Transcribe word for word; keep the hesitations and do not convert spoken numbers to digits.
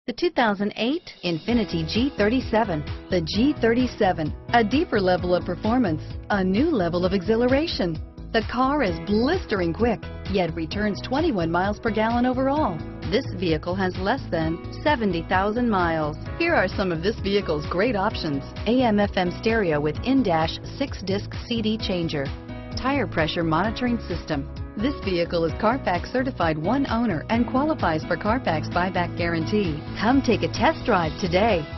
The two thousand eight Infiniti G thirty-seven. The G thirty-seven, a deeper level of performance, a new level of exhilaration. The car is blistering quick, yet returns twenty-one miles per gallon overall. This vehicle has less than seventy thousand miles. Here are some of this vehicle's great options: A M F M stereo with in-dash six disc C D changer, tire pressure monitoring system. This vehicle is Carfax certified one owner and qualifies for Carfax buyback guarantee. Come take a test drive today.